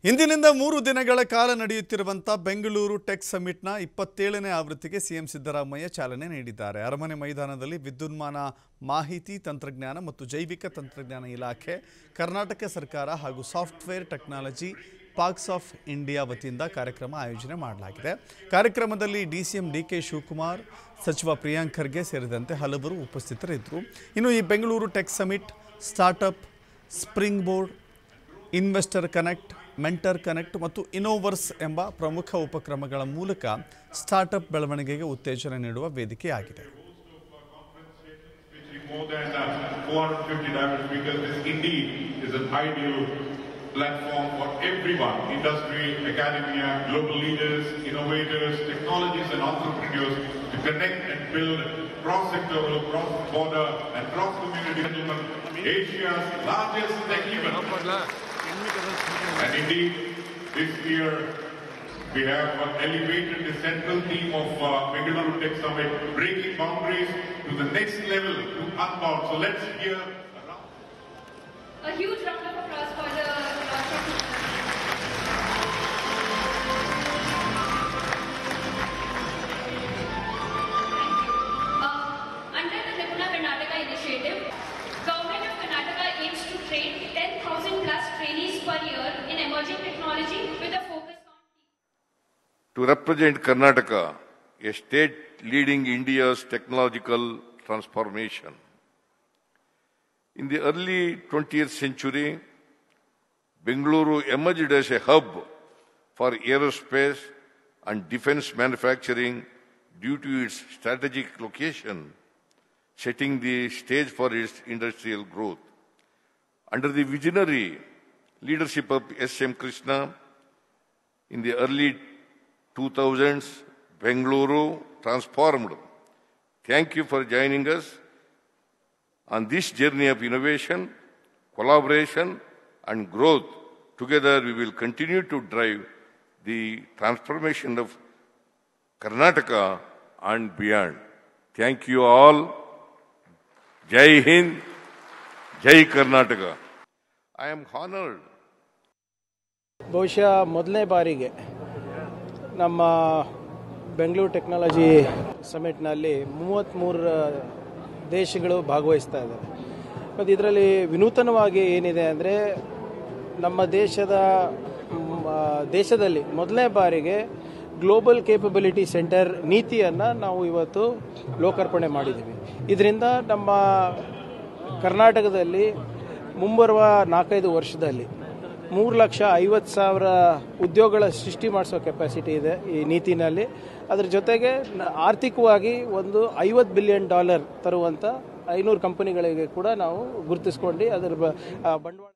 ಇಂದಿನಿಂದ 3 ದಿನಗಳ ಕಾಲ ನಡೆಯುತ್ತಿರುವಂತ ಬೆಂಗಳೂರು ಟೆಕ್ ಸಮಿಟ್ನ 27ನೇ ಆವೃತ್ತಿಗೆ ಸಿಎಂ ಸಿದ್ದರಾಮಯ್ಯ ಚಾಲನೆ ನೀಡಿದ್ದಾರೆ. ಅರಮನೆ ಮೈದಾನದಲ್ಲಿ ವಿದ್ಯುನ್ಮಾನ ಮಾಹಿತಿ ತಂತ್ರಜ್ಞಾನ ಮತ್ತು ಜೈವಿಕ ತಂತ್ರಜ್ಞಾನ ಇಲಾಖೆ, ಕರ್ನಾಟಕ ಸರ್ಕಾರ ಹಾಗೂ software technology parks of India ವತಿಯಿಂದ ಕಾರ್ಯಕ್ರಮ ಆಯೋಜನೆ ಮಾಡಲಾಗಿದೆ. ಕಾರ್ಯಕ್ರಮದಲ್ಲಿ ಡಿಸಿಎಂ ಡಿಕೆ ಶಿವಕುಮಾರ್, ಸಚಿವ ಪ್ರಿಯಾಂಕ್ ಖರ್ಗೆ ಸೇರಿದಂತೆ ಹಲವರು ಉಪಸ್ಥಿತರಿದ್ದರು. ಇನ್ನು ಈ Bengaluru tech summit startup, spring board, investor connect, mentor connect ಮತ್ತು ಇನ್ನೋವರ್ಸ್ ಎಂಬ ಪ್ರಮುಖ ಉಪಕ್ರಮಗಳ ಮೂಲಕ ಸ್ಟಾರ್ಟ್ಅಪ್ ಬೆಳವಣಿಗೆಗೆ ಉತ್ತೇಜನ ನೀಡುವ ವೇದಿಕೆಯಾಗಿದೆ. Platform for everyone, industry, academia, global leaders, innovators, technologies and entrepreneurs to connect and build cross-sectoral, cross-border and cross-community settlement, Asia's largest tech event. And indeed, this year we have elevated the central theme of Bengaluru Tech Summit, breaking boundaries to the next level, to unbound. So let's hear a huge round of applause for the under the Nipuna Karnataka initiative, Government of Karnataka aims to train 10,000 plus trainees per year in emerging technology with a focus on to represent Karnataka, a state leading India's technological transformation. In the early 20th century, Bengaluru emerged as a hub for aerospace and defense manufacturing due to its strategic location, setting the stage for its industrial growth. Under the visionary leadership of S.M. Krishna, in the early 2000s, Bengaluru transformed. Thank you for joining us on this journey of innovation, collaboration and growth. Together we will continue to drive the transformation of Karnataka and beyond. Thank you all. Jai Hind, Jai Karnataka. I am honored. ಬಹುಶಃ ಮೊದಲನೇ ಬಾರಿಗೆ ನಮ್ಮ Bengaluru technology ಸಮಿಟ್ನಲ್ಲಿ 33 ದೇಶಗಳು ಭಾಗವಹಿಸ್ತಾ ಇದ್ದಾರೆ. ಮತ್ತು ಇದರಲ್ಲಿ ವಿನೂತನವಾಗಿ ಏನಿದೆ ಅಂದರೆ ನಮ್ಮ ದೇಶದಲ್ಲಿ ಮೊದಲನೇ ಬಾರಿಗೆ ಗ್ಲೋಬಲ್ ಕೇಪಬಿಲಿಟಿ ಸೆಂಟರ್ ನೀತಿಯನ್ನು ನಾವು ಇವತ್ತು ಲೋಕಾರ್ಪಣೆ ಮಾಡಿದ್ದೀವಿ. ಇದರಿಂದ ನಮ್ಮ ಕರ್ನಾಟಕದಲ್ಲಿ ಮುಂಬರುವ 4-5 ವರ್ಷದಲ್ಲಿ 3,50,000 ಉದ್ಯೋಗಗಳ ಸೃಷ್ಟಿ ಮಾಡಿಸೋ ಕೆಪಾಸಿಟಿ ಇದೆ ಈ ನೀತಿನಲ್ಲಿ. ಅದರ ಜೊತೆಗೆ ಆರ್ಥಿಕವಾಗಿ ಒಂದು $50 ಬಿಲಿಯನ್ ತರುವಂಥ 500 ಕಂಪನಿಗಳಿಗೆ ಕೂಡ ನಾವು ಗುರುತಿಸ್ಕೊಂಡು ಅದರ ಬಂಡವಾಳ